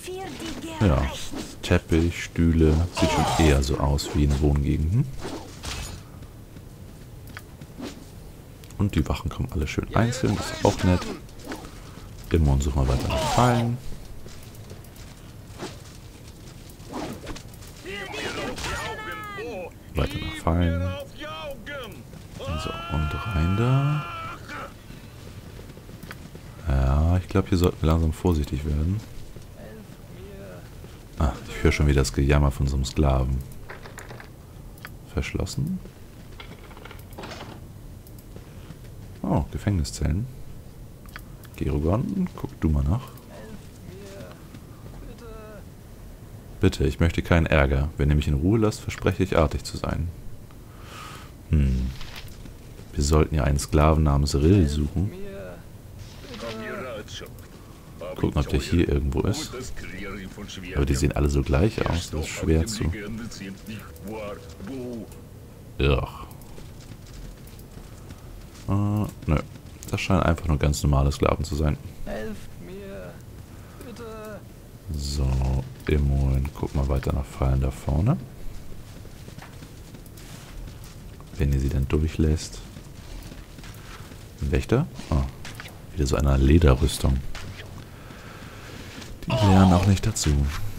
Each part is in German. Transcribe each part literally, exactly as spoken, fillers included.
Ja, Teppich, Stühle. Sieht schon eher so aus wie in Wohngegenden. Und die Wachen kommen alle schön einzeln. Das ist auch nett. Immer und suchen wir weiter nach Fallen. Weiter nach Fallen. So, und rein da. Ja, ich glaube, hier sollten wir langsam vorsichtig werden. Ah, ich höre schon wieder das Gejammer von so einem Sklaven. Verschlossen. Oh, Gefängniszellen. Gerugon, guck du mal nach. Bitte, ich möchte keinen Ärger. Wenn ihr mich in Ruhe lasst, verspreche ich, artig zu sein. Hm. Wir sollten ja einen Sklaven namens Rill suchen. Gucken, ob der hier irgendwo ist. Aber die sehen alle so gleich aus. Das ist schwer zu... Ugh. Uh, nö. Das scheinen einfach nur ganz normale Sklaven zu sein. So, Immun. Guck mal weiter nach Fallen da vorne. Wenn ihr sie dann durchlässt. Ein Wächter? Oh, wieder so eine Lederrüstung. Die lernen auch nicht dazu.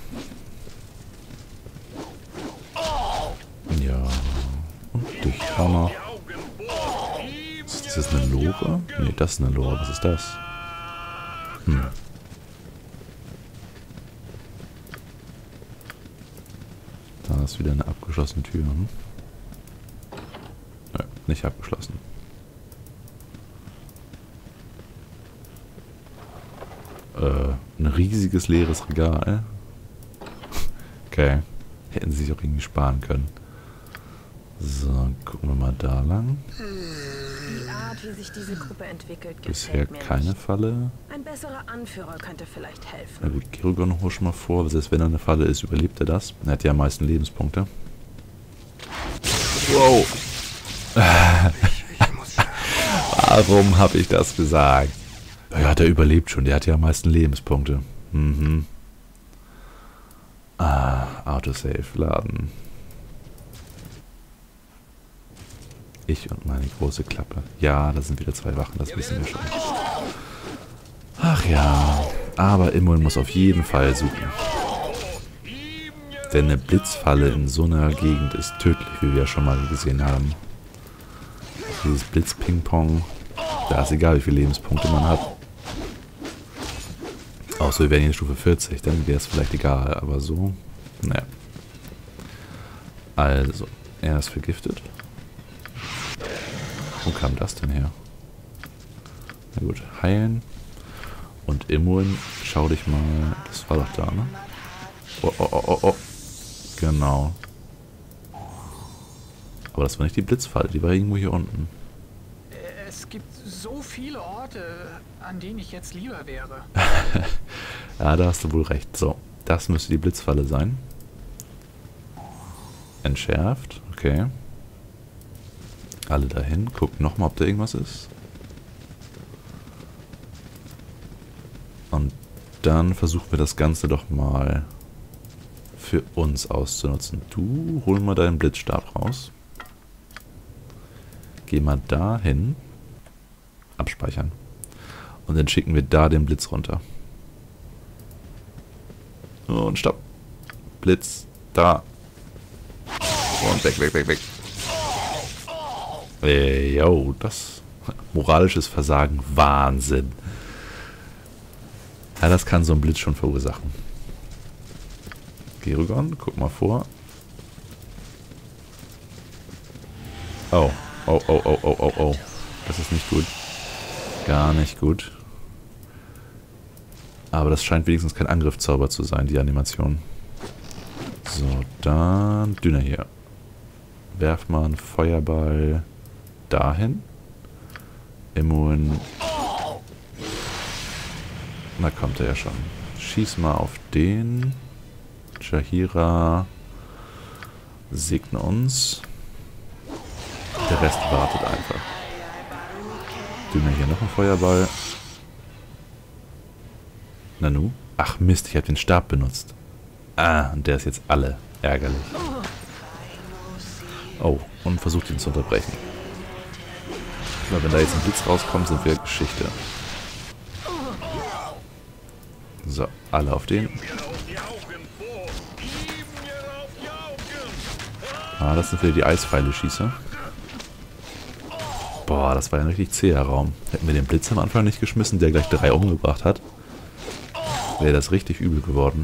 Ja. Und dich auch noch. Ist das eine Lore? Ne, das ist eine Lore. Was ist das? Hm. Da ist wieder eine abgeschlossene Tür. Hm? Nö, nicht abgeschlossen. Äh, ein riesiges leeres Regal. Okay. Hätten sie sich auch irgendwie sparen können. So, gucken wir mal da lang. Die Art, wie sich diese Gruppe entwickelt, Bisher gefällt mir keine nicht. Falle. Ein besserer Anführer könnte vielleicht helfen. Na gut, Gerugon hol schon mal vor. Selbst wenn er eine Falle ist, überlebt er das. Er hat ja am meisten Lebenspunkte. Wow. Warum habe ich das gesagt? Ja, der überlebt schon. Der hat ja am meisten Lebenspunkte. Mhm. Ah, Autosave laden. Ich und meine große Klappe. Ja, da sind wieder zwei Wachen, das wissen wir schon. Ach ja, aber Immun muss auf jeden Fall suchen. Denn eine Blitzfalle in so einer Gegend ist tödlich, wie wir ja schon mal gesehen haben. Dieses Blitz-Ping-Pong, da ist egal, wie viele Lebenspunkte man hat. Außer wir wären in Stufe vierzig, dann wäre es vielleicht egal, aber so, naja. Also, er ist vergiftet. Wo kam das denn her? Na gut, heilen. Und Immun, schau dich mal. Das war doch da, ne? Oh, oh, oh, oh, oh. Genau. Aber das war nicht die Blitzfalle, die war irgendwo hier unten. Es gibt so viele Orte, an denen ich jetzt lieber wäre. Ja, da hast du wohl recht. So, das müsste die Blitzfalle sein. Entschärft, okay. Alle dahin. Guckt nochmal, ob da irgendwas ist. Und dann versuchen wir das Ganze doch mal für uns auszunutzen. Du, hol mal deinen Blitzstab raus. Geh mal dahin. Abspeichern. Und dann schicken wir da den Blitz runter. Und stopp. Blitz. Da. Und weg, weg, weg, weg. Ey, yo, das moralisches Versagen, Wahnsinn. Ja, das kann so ein Blitz schon verursachen. Gerugon, guck mal vor. Oh, oh, oh, oh, oh, oh, oh. Das ist nicht gut. Gar nicht gut. Aber das scheint wenigstens kein Angriffszauber zu sein, die Animation. So, dann Dünner hier. Werf mal einen Feuerball dahin. Immun. Na, kommt er ja schon. Schieß mal auf den. Jaheira. Segne uns. Der Rest wartet einfach. Dünner hier noch einen Feuerball. Nanu. Ach Mist, ich habe den Stab benutzt. Ah, und der ist jetzt alle. Ärgerlich. Oh, und versucht ihn zu unterbrechen. Weil wenn da jetzt ein Blitz rauskommt, sind wir Geschichte. So, alle auf den. Ah, das sind wieder die Eispfeile-Schießer. Boah, das war ein richtig zäher Raum. Hätten wir den Blitz am Anfang nicht geschmissen, der gleich drei umgebracht hat, wäre das richtig übel geworden.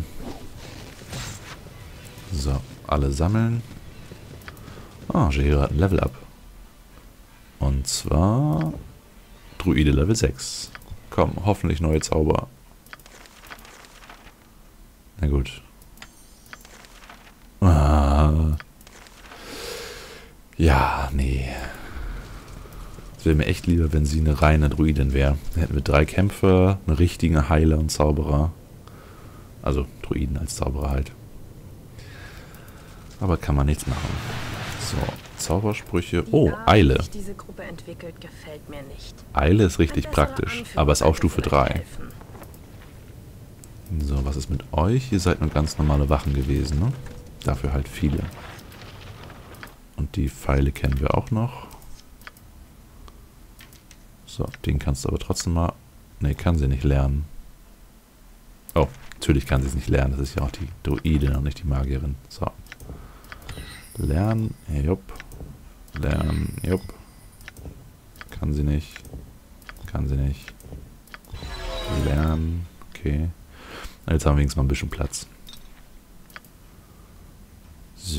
So, alle sammeln. Ah, Jaheira hat ein Level Up. Und zwar Druide Level sechs. Komm, hoffentlich neue Zauber. Na gut. Ah. Ja, nee. Es wäre mir echt lieber, wenn sie eine reine Druidin wäre. Dann hätten wir drei Kämpfer, einen richtigen Heiler und Zauberer. Also Druiden als Zauberer halt. Aber kann man nichts machen. So, Zaubersprüche. Oh, Eile. Diese Gruppe entwickelt, gefällt mir nicht. Eile ist richtig praktisch, aber ist auch Stufe drei. So, was ist mit euch? Ihr seid nur ganz normale Wachen gewesen, ne? Dafür halt viele. Und die Pfeile kennen wir auch noch. So, den kannst du aber trotzdem mal... Ne, kann sie nicht lernen. Oh, natürlich kann sie es nicht lernen. Das ist ja auch die Druidin und nicht die Magierin. So. Lernen, jupp. Lernen, jupp. Kann sie nicht. Kann sie nicht. Lernen, okay. Jetzt haben wir wenigstens mal ein bisschen Platz. So.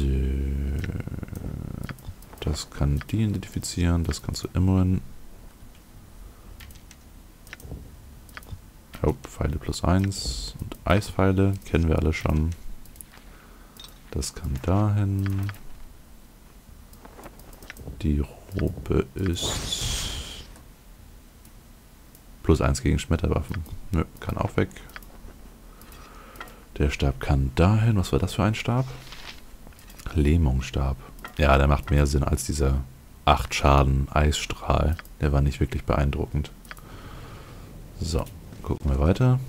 Das kann die identifizieren, das kannst du immerhin. Oh, Pfeile plus eins und Eispfeile kennen wir alle schon. Das kann dahin. Die Robe ist plus eins gegen Schmetterwaffen. Nö, kann auch weg. Der Stab kann dahin. Was war das für ein Stab? Lähmungsstab. Ja, der macht mehr Sinn als dieser acht Schaden Eisstrahl. Der war nicht wirklich beeindruckend. So, gucken wir weiter.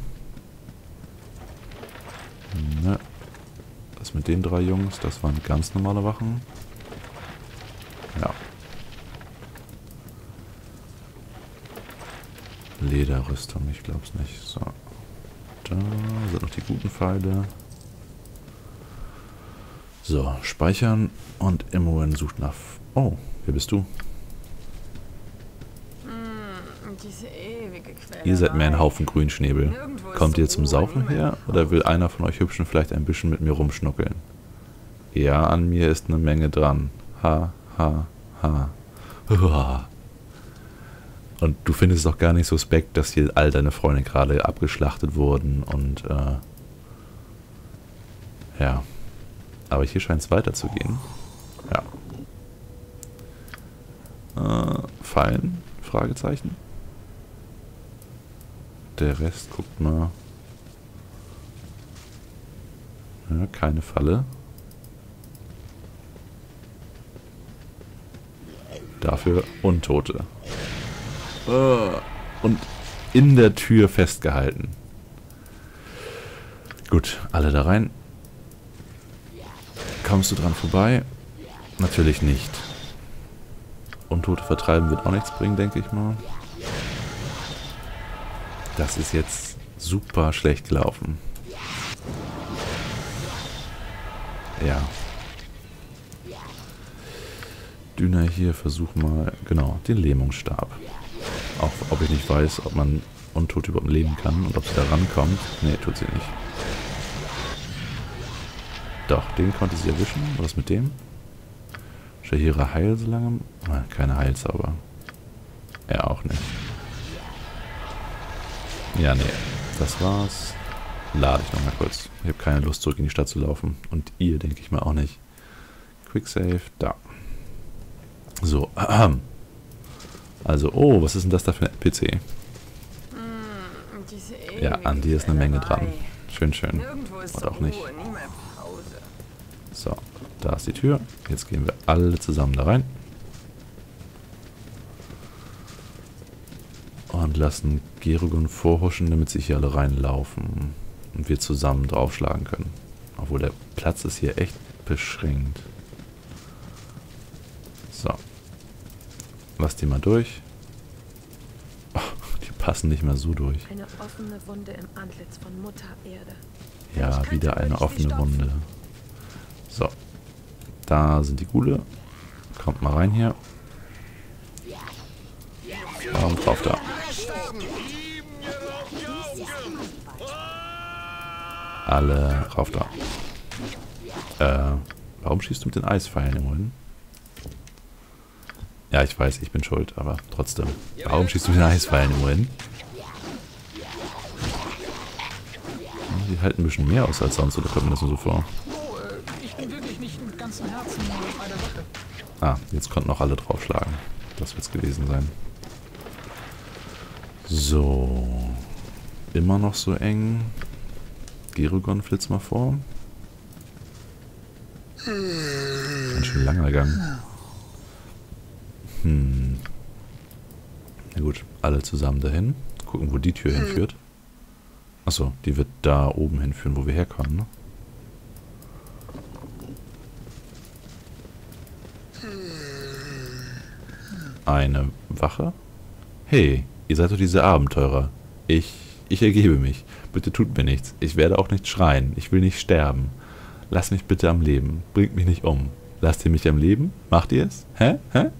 Ne. Das mit den drei Jungs, das waren ganz normale Wachen. Ja. Lederrüstung, ich glaube es nicht. So. Da sind noch die guten Pfeile. So, speichern und Imoen sucht nach... Oh, wer bist du? Hm, diese ewige Quälerei. Ihr seid mehr ein Haufen Grünschnäbel. Kommt ihr zum Saufen her oder will einer von euch Hübschen vielleicht ein bisschen mit mir rumschnuckeln? Ja, an mir ist eine Menge dran. Ha, ha, ha. Uah. Und du findest es doch gar nicht suspekt, dass hier all deine Freunde gerade abgeschlachtet wurden und äh, ja. Aber hier scheint es weiterzugehen. Ja. Äh, Fallen? Fragezeichen. Der Rest guckt mal. Ja, keine Falle. Dafür Untote. Und in der Tür festgehalten. Gut, alle da rein. Kommst du dran vorbei? Natürlich nicht. Untote vertreiben wird auch nichts bringen, denke ich mal. Das ist jetzt super schlecht gelaufen. Ja. Düner hier, versuch mal, genau, den Lähmungsstab. Auch ob ich nicht weiß, ob man Untote überhaupt leben kann und ob sie da rankommt. Nee, tut sie nicht. Doch, den konnte sie erwischen. Was mit dem? Jaheira heil so lange? Ah, keine Heilzauber. Er auch nicht. Ja, nee. Das war's. Lade ich nochmal kurz. Ich habe keine Lust, zurück in die Stadt zu laufen. Und ihr, denke ich mal, auch nicht. Quicksave, da. So, ahem. Also, oh, was ist denn das da für ein N P C? Ja, an dir ist eine Menge dran. Schön, schön. Oder auch nicht. So, da ist die Tür. Jetzt gehen wir alle zusammen da rein. Und lassen Gerugun vorhuschen, damit sie hier alle reinlaufen. und wir zusammen draufschlagen können. Obwohl der Platz ist hier echt beschränkt. So. Lass die mal durch. Oh, die passen nicht mehr so durch. Eine offene Wunde im Antlitz von Mutter Erde. Ja, wieder eine offene Wunde. So. Da sind die Ghule. Kommt mal rein hier. Und drauf da. Alle rauf da. Äh, warum schießt du mit den Eispfeilen im Rücken? Ja, ich weiß, ich bin schuld, aber trotzdem. Warum schießt du mit den Eispfeilen im Rücken? Die halten ein bisschen mehr aus als sonst, oder kommt mir das nur so vor? Oh, äh, ich bin wirklich nicht mit ganzem Herzen bei der Sache. Ah, jetzt konnten auch alle draufschlagen. Das wird's gewesen sein. So. Immer noch so eng. Gerugon, flitz mal vor. Ganz schön langer Gang. Hm. Na gut, alle zusammen dahin. Gucken, wo die Tür hinführt. Achso, die wird da oben hinführen, wo wir herkommen, ne? Eine Wache? Hey, ihr seid doch diese Abenteurer. Ich, ich ergebe mich. Bitte tut mir nichts. Ich werde auch nicht schreien. Ich will nicht sterben. Lasst mich bitte am Leben. Bringt mich nicht um. Lasst ihr mich am Leben? Macht ihr es? Hä? Hä?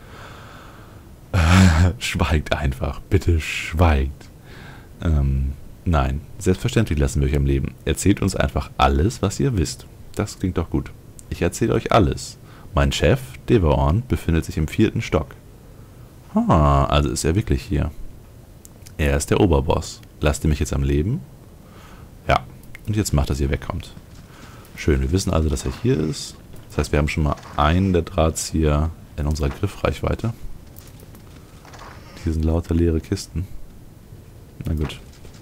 Schweigt einfach. Bitte schweigt. Ähm, nein. Selbstverständlich lassen wir euch am Leben. Erzählt uns einfach alles, was ihr wisst. Das klingt doch gut. Ich erzähle euch alles. Mein Chef, Devaorn, befindet sich im vierten Stock. Ah, also ist er wirklich hier. Er ist der Oberboss. Lasst ihr mich jetzt am Leben? Ja. Und jetzt macht, dass ihr wegkommt. Schön, wir wissen also, dass er hier ist. Das heißt, wir haben schon mal einen der Drahtzieher in unserer Griffreichweite. Hier sind lauter leere Kisten. Na gut.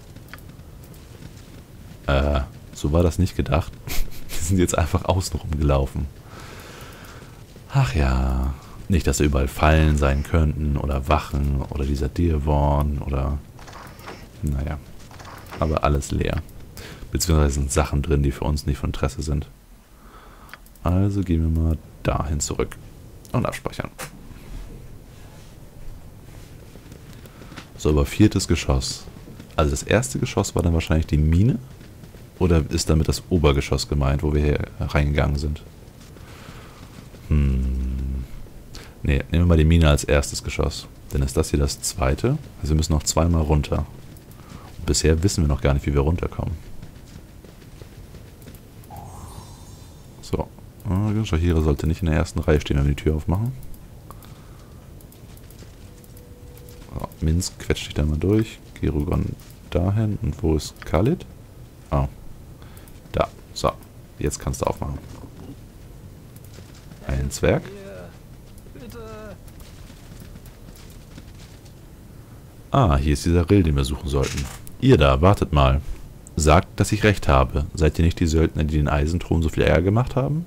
Äh, so war das nicht gedacht. Die sind jetzt einfach außenrum gelaufen. Ach ja. Nicht, dass da überall Fallen sein könnten oder Wachen oder dieser Devaorn oder... Naja. Aber alles leer. Beziehungsweise sind Sachen drin, die für uns nicht von Interesse sind. Also gehen wir mal dahin zurück. Und abspeichern. So, aber viertes Geschoss. Also das erste Geschoss war dann wahrscheinlich die Mine? Oder ist damit das Obergeschoss gemeint, wo wir hier reingegangen sind? Hm... Ne, nehmen wir mal die Mine als erstes Geschoss. Dann ist das hier das zweite. Also wir müssen noch zweimal runter. Und bisher wissen wir noch gar nicht, wie wir runterkommen. So. Schahira sollte nicht in der ersten Reihe stehen, wenn wir die Tür aufmachen. So, Minsk quetscht dich da mal durch. Gerugon dahin. Und wo ist Khalid? Oh. Da. So. Jetzt kannst du aufmachen. Ein Zwerg. Ah, hier ist dieser Rill, den wir suchen sollten. Ihr da, wartet mal. Sagt, dass ich recht habe. Seid ihr nicht die Söldner, die den Eisenthron so viel Ärger gemacht haben?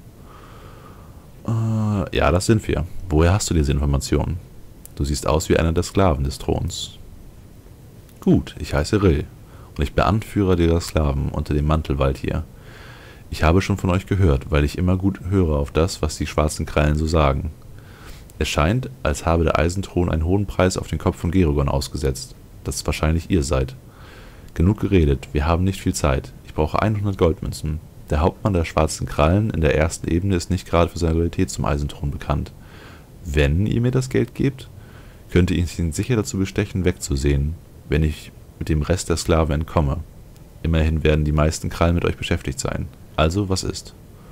Äh, ja, das sind wir. Woher hast du diese Informationen? Du siehst aus wie einer der Sklaven des Throns. Gut, ich heiße Rill. Und ich bin Anführer dieser Sklaven unter dem Mantelwald hier. Ich habe schon von euch gehört, weil ich immer gut höre auf das, was die schwarzen Krallen so sagen. Es scheint, als habe der Eisenthron einen hohen Preis auf den Kopf von Gerugon ausgesetzt, das wahrscheinlich ihr seid. Genug geredet, wir haben nicht viel Zeit. Ich brauche hundert Goldmünzen. Der Hauptmann der schwarzen Krallen in der ersten Ebene ist nicht gerade für seine Loyalität zum Eisenthron bekannt. Wenn ihr mir das Geld gebt, könnte ich ihn sicher dazu bestechen, wegzusehen, wenn ich mit dem Rest der Sklaven entkomme. Immerhin werden die meisten Krallen mit euch beschäftigt sein. Also, was ist?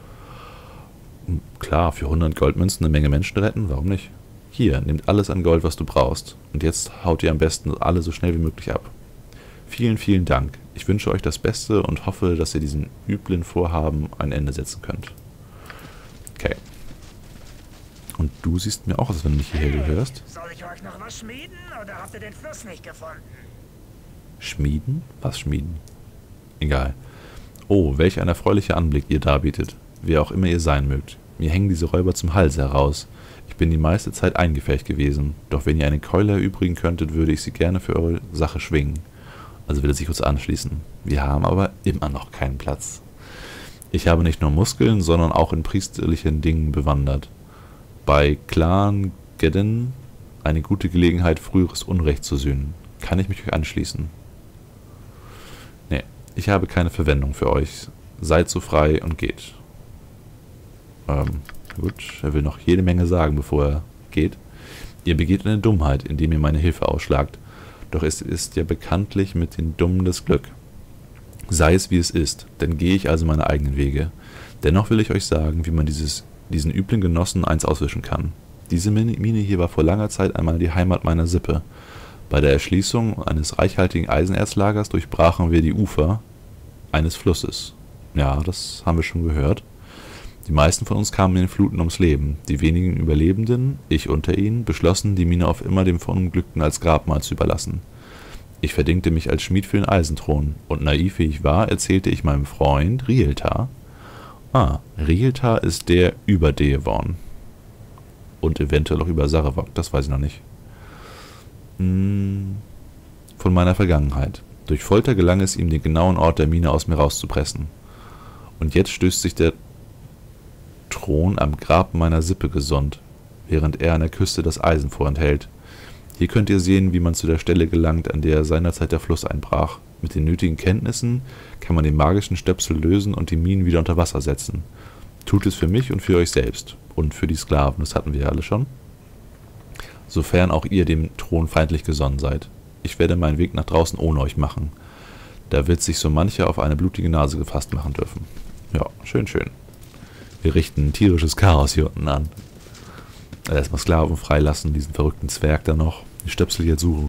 Klar, für hundert Goldmünzen eine Menge Menschen retten, warum nicht? Hier, nehmt alles an Gold, was du brauchst. Und jetzt haut ihr am besten alle so schnell wie möglich ab. Vielen, vielen Dank. Ich wünsche euch das Beste und hoffe, dass ihr diesen üblen Vorhaben ein Ende setzen könnt. Okay. Und du siehst mir auch, als wenn du nicht hierher gehörst. Soll ich euch noch was schmieden oder habt ihr den Fluss nicht gefunden? Schmieden? Was schmieden? Egal. Oh, welch ein erfreulicher Anblick ihr darbietet. Wer auch immer ihr sein mögt. Mir hängen diese Räuber zum Hals heraus. Ich bin die meiste Zeit eingefärbt gewesen. Doch wenn ihr eine Keule erübrigen könntet, würde ich sie gerne für eure Sache schwingen. Also will er sich uns anschließen. Wir haben aber immer noch keinen Platz. Ich habe nicht nur Muskeln, sondern auch in priesterlichen Dingen bewandert. Bei Clan Geddon eine gute Gelegenheit, früheres Unrecht zu sühnen. Kann ich mich euch anschließen? Nee, ich habe keine Verwendung für euch. Seid so frei und geht. Ähm, gut, er will noch jede Menge sagen, bevor er geht. Ihr begeht eine Dummheit, indem ihr meine Hilfe ausschlagt. Doch es ist ja bekanntlich mit den Dummen das Glück. Sei es wie es ist, dann gehe ich also meine eigenen Wege. Dennoch will ich euch sagen, wie man dieses, diesen üblen Genossen eins auswischen kann. Diese Mine hier war vor langer Zeit einmal die Heimat meiner Sippe. Bei der Erschließung eines reichhaltigen Eisenerzlagers durchbrachen wir die Ufer eines Flusses. Ja, das haben wir schon gehört. Die meisten von uns kamen in den Fluten ums Leben. Die wenigen Überlebenden, ich unter ihnen, beschlossen, die Mine auf immer dem Verunglückten als Grabmal zu überlassen. Ich verdingte mich als Schmied für den Eisenthron, und naiv wie ich war, erzählte ich meinem Freund Rieltar. Ah, Rieltar ist der über Deevon. Und eventuell auch über Sarevok, das weiß ich noch nicht. Hm, von meiner Vergangenheit. Durch Folter gelang es ihm, den genauen Ort der Mine aus mir rauszupressen. Und jetzt stößt sich der Thron am Grab meiner Sippe gesund, während er an der Küste das Eisen vorenthält. Hier könnt ihr sehen, wie man zu der Stelle gelangt, an der seinerzeit der Fluss einbrach. Mit den nötigen Kenntnissen kann man den magischen Stöpsel lösen und die Minen wieder unter Wasser setzen. Tut es für mich und für euch selbst. Und für die Sklaven, das hatten wir ja alle schon. Sofern auch ihr dem Thron feindlich gesonnen seid. Ich werde meinen Weg nach draußen ohne euch machen. Da wird sich so mancher auf eine blutige Nase gefasst machen dürfen. Ja, schön, schön. Wir richten ein tierisches Chaos hier unten an. Erstmal Sklaven freilassen, diesen verrückten Zwerg da noch. Die Stöpsel jetzt suchen.